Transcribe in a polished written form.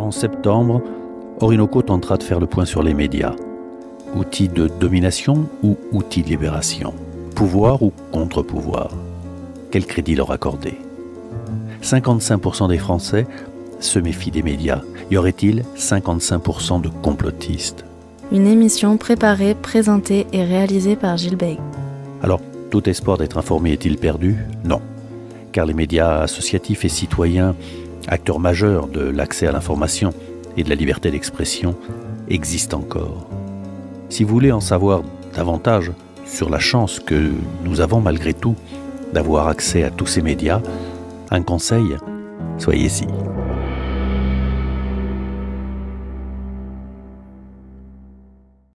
En septembre, Orinoco tentera de faire le point sur les médias. Outils de domination ou outils de libération? Pouvoir ou contre-pouvoir? Quel crédit leur accorder? 55% des Français se méfient des médias. Y aurait-il 55% de complotistes? Une émission préparée, présentée et réalisée par Gilles Bègue. Alors, tout espoir d'être informé est-il perdu? Non, car les médias associatifs et citoyens, acteurs majeurs de l'accès à l'information et de la liberté d'expression, existent encore. Si vous voulez en savoir davantage sur la chance que nous avons malgré tout d'avoir accès à tous ces médias, un conseil, soyez-y.